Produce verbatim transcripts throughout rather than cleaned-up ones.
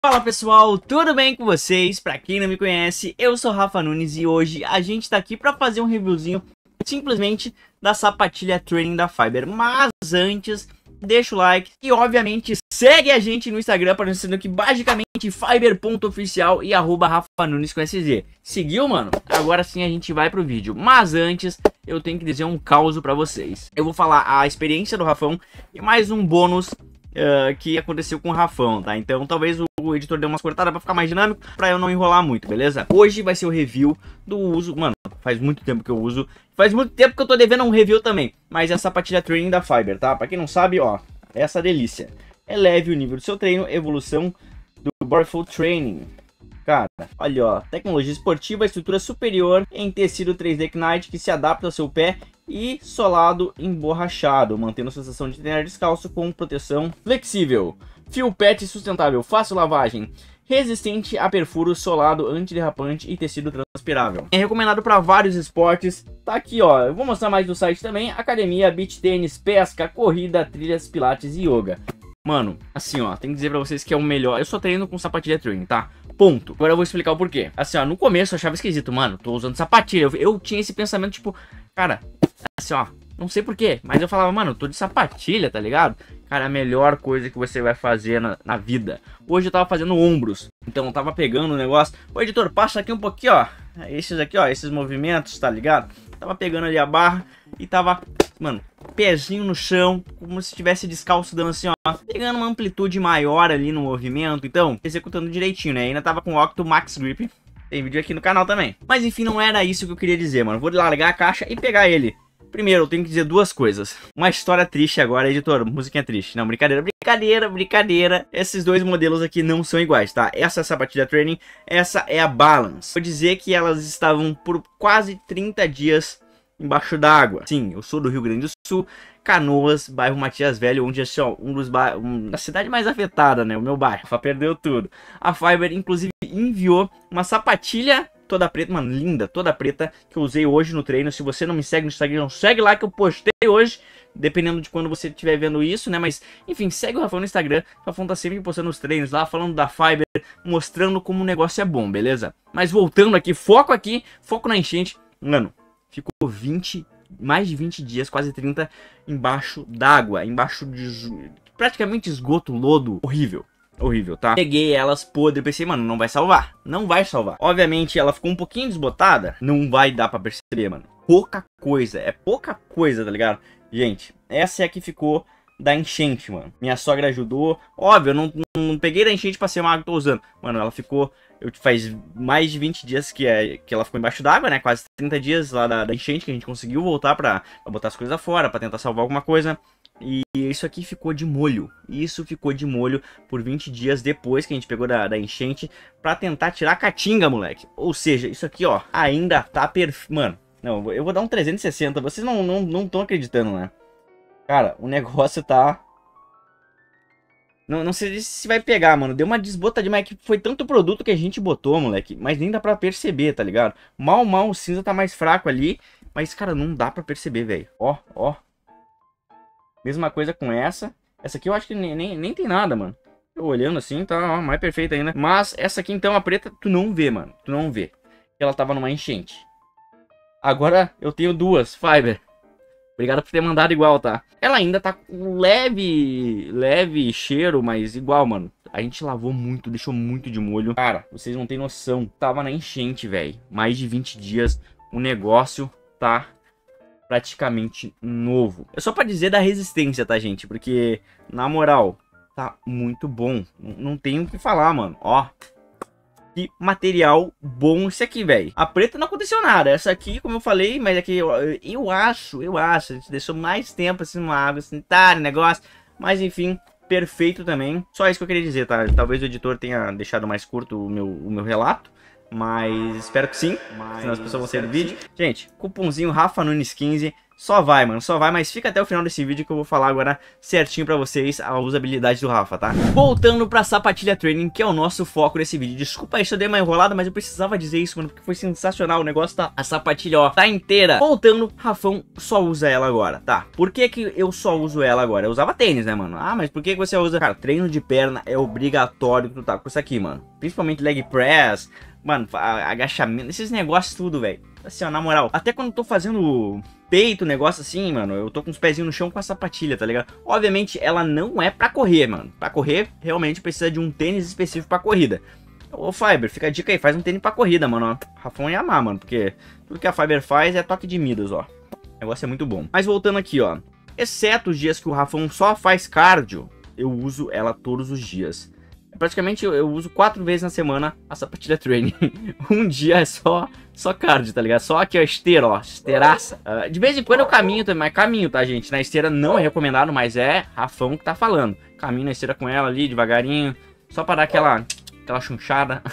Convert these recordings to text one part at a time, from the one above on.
Fala pessoal, tudo bem com vocês? Pra quem não me conhece, eu sou Rafa Nunes e hoje a gente tá aqui pra fazer um reviewzinho simplesmente da sapatilha Training da Fiber. Mas antes, deixa o like e obviamente segue a gente no Instagram aparecendo aqui basicamente fiber ponto oficial e arroba Rafa Nunes com S Z. Seguiu, mano? Agora sim a gente vai pro vídeo. Mas antes, eu tenho que dizer um caos pra vocês. Eu vou falar a experiência do Rafão e mais um bônus Uh, que aconteceu com o Rafão, tá? Então talvez o, o editor dê umas cortadas pra ficar mais dinâmico, pra eu não enrolar muito, beleza? Hoje vai ser o review do uso, mano, faz muito tempo que eu uso, faz muito tempo que eu tô devendo um review também, mas é a sapatilha Training da Fiber, tá? Pra quem não sabe, ó, essa delícia. Eleve o nível do seu treino, evolução do Bareful Training. Cara, olha ó, tecnologia esportiva, estrutura superior em tecido três D Ignite que se adapta ao seu pé e solado emborrachado, mantendo a sensação de treinar descalço com proteção flexível. Fio pet sustentável, fácil lavagem, resistente a perfuro, solado, antiderrapante e tecido transpirável. É recomendado para vários esportes. Tá aqui ó, eu vou mostrar mais do site também: academia, beach tênis, pesca, corrida, trilhas, pilates e yoga. Mano, assim ó, tem que dizer pra vocês que é o melhor. Eu só treino com sapatilha Training, tá? Ponto. Agora eu vou explicar o porquê. Assim ó, no começo eu achava esquisito, mano, tô usando sapatilha. Eu, eu tinha esse pensamento tipo, cara, assim ó, não sei porquê, mas eu falava, mano, eu tô de sapatilha, tá ligado? Cara, a melhor coisa que você vai fazer na, na vida. Hoje eu tava fazendo ombros, então eu tava pegando o negócio. Ô editor, passa aqui um pouquinho, ó. Esses aqui, ó, esses movimentos, tá ligado? Tava pegando ali a barra e tava, mano, pezinho no chão, como se estivesse descalço, dando assim, ó, pegando uma amplitude maior ali no movimento, então, executando direitinho, né? Ainda tava com o Octo Max Grip, tem vídeo aqui no canal também. Mas enfim, não era isso que eu queria dizer, mano. Vou largar a caixa e pegar ele. Primeiro, eu tenho que dizer duas coisas. Uma história triste agora, editor, musiquinha triste. Não, brincadeira, brincadeira, brincadeira. Esses dois modelos aqui não são iguais, tá? Essa é a sapatilha Training, essa é a Balance. Vou dizer que elas estavam por quase trinta dias embaixo d'água. Sim, eu sou do Rio Grande do Sul, Canoas, bairro Matias Velho, onde é só um dos bairros, um, a cidade mais afetada, né? O meu bairro. Rafa perdeu tudo. A Fiber, inclusive, enviou uma sapatilha toda preta, mano, linda, toda preta, que eu usei hoje no treino. Se você não me segue no Instagram, segue lá que eu postei hoje, dependendo de quando você estiver vendo isso, né? Mas, enfim, segue o Rafão no Instagram. O Rafão tá sempre postando os treinos lá, falando da Fiber, mostrando como o negócio é bom, beleza? Mas voltando aqui, foco aqui, foco na enchente. Mano, ficou vinte, mais de vinte dias, quase trinta, embaixo d'água, embaixo de praticamente esgoto, lodo, horrível. Horrível, tá? Peguei elas podre, pensei, mano, não vai salvar. Não vai salvar. Obviamente, ela ficou um pouquinho desbotada. Não vai dar pra perceber, mano. Pouca coisa. É pouca coisa, tá ligado? Gente, essa é a que ficou da enchente, mano. Minha sogra ajudou. Óbvio, eu não, não, não peguei da enchente pra ser uma água que eu tô usando. Mano, ela ficou... Eu, faz mais de vinte dias que, é, que ela ficou embaixo d'água, né? Quase trinta dias lá da, da enchente que a gente conseguiu voltar pra, pra botar as coisas fora, pra tentar salvar alguma coisa. E isso aqui ficou de molho. Isso ficou de molho por vinte dias depois que a gente pegou da, da enchente pra tentar tirar a caatinga, moleque. Ou seja, isso aqui, ó, ainda tá perfeito. Mano, não, eu vou dar um trezentos e sessenta. Vocês não não não estão acreditando, né? Cara, o negócio tá... Não, não sei se vai pegar, mano. Deu uma desbotadinha, mas é que foi tanto produto que a gente botou, moleque. Mas nem dá pra perceber, tá ligado? Mal, mal, o cinza tá mais fraco ali. Mas, cara, não dá pra perceber, velho. Ó, ó. Mesma coisa com essa. Essa aqui eu acho que nem, nem, nem tem nada, mano. Eu olhando assim, tá ó, mais perfeita ainda. Mas essa aqui, então, a preta, tu não vê, mano. Tu não vê. Ela tava numa enchente. Agora eu tenho duas, Fiber. Obrigado por ter mandado igual, tá? Ela ainda tá com leve, leve cheiro, mas igual, mano. A gente lavou muito, deixou muito de molho. Cara, vocês não tem noção. Tava na enchente, velho. Mais de vinte dias. O negócio tá praticamente novo. É só pra dizer da resistência, tá, gente? Porque, na moral, tá muito bom. Não tenho o que falar, mano. Ó. Que material bom esse aqui, velho. A preta não aconteceu nada. Essa aqui, como eu falei, mas aqui eu, eu acho, eu acho. A gente deixou mais tempo assim numa água sanitária, negócio. Mas enfim, perfeito também. Só isso que eu queria dizer, tá? Talvez o editor tenha deixado mais curto o meu, o meu relato. Mas espero que sim. Mas senão as pessoas vão sair do vídeo. Gente, cupomzinho Rafa Nunes quinze. Só vai, mano, só vai, mas fica até o final desse vídeo que eu vou falar agora certinho pra vocês a usabilidade do Rafa, tá? Voltando pra sapatilha training, que é o nosso foco desse vídeo. Desculpa aí se eu dei uma enrolada, mas eu precisava dizer isso, mano, porque foi sensacional. O negócio tá, a sapatilha, ó, tá inteira. Voltando, Rafão só usa ela agora, tá? Por que que eu só uso ela agora? Eu usava tênis, né, mano? Ah, mas por que que você usa? Cara, treino de perna é obrigatório tu tá com isso aqui, mano. Principalmente leg press, mano, agachamento, esses negócios tudo, velho. Assim, ó, na moral, até quando eu tô fazendo peito, negócio assim, mano, eu tô com os pezinhos no chão com a sapatilha, tá ligado? Obviamente, ela não é pra correr, mano. Pra correr, realmente precisa de um tênis específico pra corrida. Ô, Fiber, fica a dica aí, faz um tênis pra corrida, mano, ó. Rafão ia amar, mano, porque tudo que a Fiber faz é toque de Midas, ó. O negócio é muito bom. Mas voltando aqui, ó. Exceto os dias que o Rafão só faz cardio, eu uso ela todos os dias. Praticamente eu, eu uso quatro vezes na semana a sapatilha training. Um dia é só, só cardio, tá ligado? Só aqui, ó, esteira, ó, esteiraça. Uh, de vez em quando eu caminho também, mas caminho, tá, gente? Na esteira não é recomendado, mas é Rafão que tá falando. Caminho na esteira com ela ali, devagarinho, só pra dar aquela, aquela chunchada.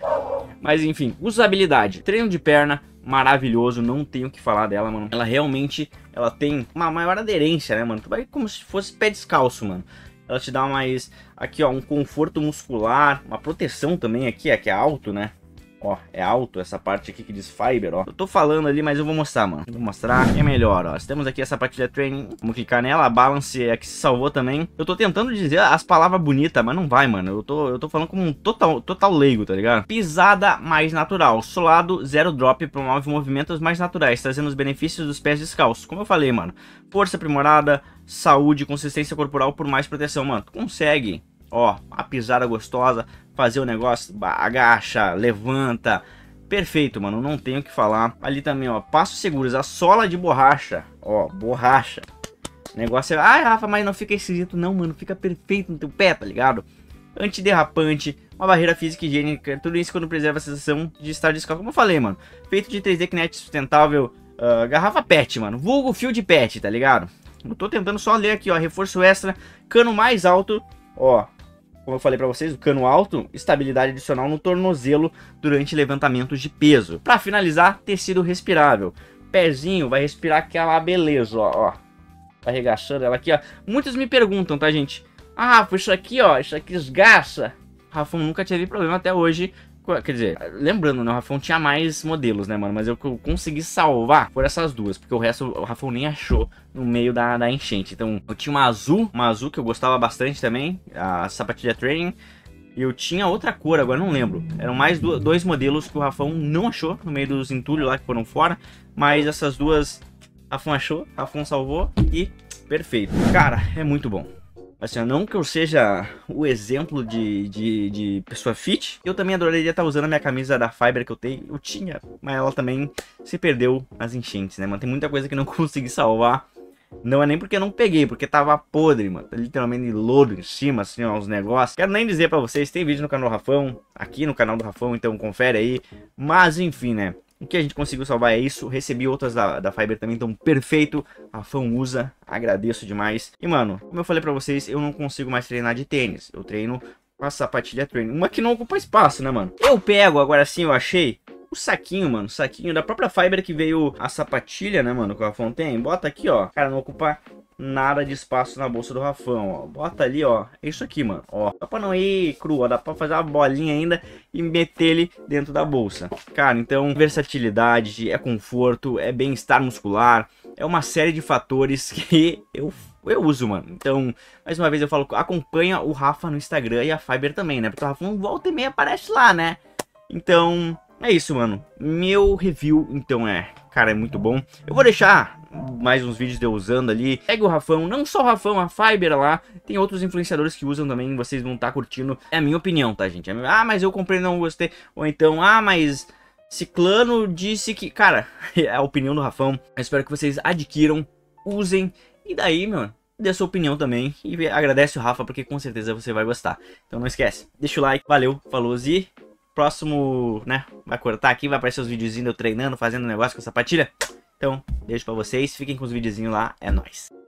Mas enfim, usabilidade. Treino de perna, maravilhoso, não tenho o que falar dela, mano. Ela realmente, ela tem uma maior aderência, né, mano? Tu vai como se fosse pé descalço, mano. Ela te dá mais, aqui ó, um conforto muscular, uma proteção também aqui, aqui é alto, né? Ó, é alto essa parte aqui que diz Fiber, ó. Eu tô falando ali, mas eu vou mostrar, mano. Eu vou mostrar que é melhor, ó. Temos aqui essa sapatilha training, vamos clicar nela, a Balance é que se salvou também. Eu tô tentando dizer as palavras bonitas, mas não vai, mano. Eu tô, eu tô falando como um total, total leigo, tá ligado? Pisada mais natural, solado, zero drop, promove movimentos mais naturais, trazendo os benefícios dos pés descalços. Como eu falei, mano, força aprimorada, saúde, consistência corporal por mais proteção, mano. Tu consegue, ó, a pisada gostosa, fazer o negócio, agacha, levanta, perfeito, mano, não tenho o que falar. Ali também, ó, passos seguros, a sola de borracha, ó, borracha. O negócio é, ai, Rafa, mas não fica esquisito, não, mano, fica perfeito no teu pé, tá ligado? Antiderrapante, uma barreira física e higiênica, tudo isso quando preserva a sensação de estar descalço, como eu falei, mano. Feito de três D Kinect sustentável, uh, garrafa pet, mano, vulgo fio de pet, tá ligado? Eu tô tentando só ler aqui, ó, reforço extra, cano mais alto, ó. Como eu falei pra vocês, o cano alto, estabilidade adicional no tornozelo durante levantamentos de peso. Pra finalizar, tecido respirável. Pezinho vai respirar aquela beleza, ó, ó. Tá arregaçando ela aqui, ó. Muitos me perguntam, tá, gente? Ah, foi isso aqui, ó, isso aqui esgaça. Rafão nunca teve problema até hoje. Quer dizer, lembrando, né, o Rafão tinha mais modelos, né, mano? Mas eu consegui salvar por essas duas, porque o resto o Rafão nem achou no meio da, da enchente. Então, eu tinha uma azul, uma azul que eu gostava bastante também, a sapatilha training. E eu tinha outra cor, agora não lembro. Eram mais do, dois modelos que o Rafão não achou no meio dos entulhos lá que foram fora. Mas essas duas, Rafão achou, Rafão salvou e perfeito. Cara, é muito bom. Assim, não que eu seja o exemplo de, de, de pessoa fit, eu também adoraria estar usando a minha camisa da Fiber que eu tenho, eu tinha, mas ela também se perdeu nas enchentes, né, mano? Tem muita coisa que não consegui salvar, não é nem porque eu não peguei, porque tava podre, mano, literalmente lodo em cima, assim, ó, os negócios. Quero nem dizer pra vocês, tem vídeo no canal do Rafão, aqui no canal do Rafão, então confere aí, mas enfim, né? O que a gente conseguiu salvar é isso. Recebi outras da, da Fiber também, então perfeito. A Rafão usa, agradeço demais. E mano, como eu falei pra vocês, eu não consigo mais treinar de tênis. Eu treino com a sapatilha training. Uma que não ocupa espaço, né, mano? Eu pego, agora sim eu achei o saquinho, mano. O saquinho da própria Fiber que veio a sapatilha, né, mano, que o Rafão tem. Bota aqui, ó. Cara, não ocupa nada de espaço na bolsa do Rafão, ó. Bota ali, ó. É isso aqui, mano. Ó, dá pra não ir cru, ó. Dá pra fazer uma bolinha ainda e meter ele dentro da bolsa. Cara, então, versatilidade, é conforto, é bem-estar muscular. É uma série de fatores que eu, eu uso, mano. Então, mais uma vez eu falo, acompanha o Rafa no Instagram e a Fiber também, né? Porque o Rafão volta e meia aparece lá, né? Então, é isso, mano. Meu review, então, é... Cara, é muito bom. Eu vou deixar mais uns vídeos de eu usando ali. Segue o Rafão, não só o Rafão, a Fiber lá. Tem outros influenciadores que usam também, vocês vão estar curtindo. É a minha opinião, tá, gente? Ah, mas eu comprei e não gostei. Ou então, ah, mas ciclano disse que... Cara, é a opinião do Rafão. Eu espero que vocês adquiram, usem. E daí, meu, dê a sua opinião também. E agradece o Rafa, porque com certeza você vai gostar. Então não esquece, deixa o like, valeu, falou e... Próximo, né, vai cortar aqui, vai aparecer os videozinhos eu treinando, fazendo negócio com a sapatilha. Então, beijo pra vocês, fiquem com os videozinhos lá, é nóis.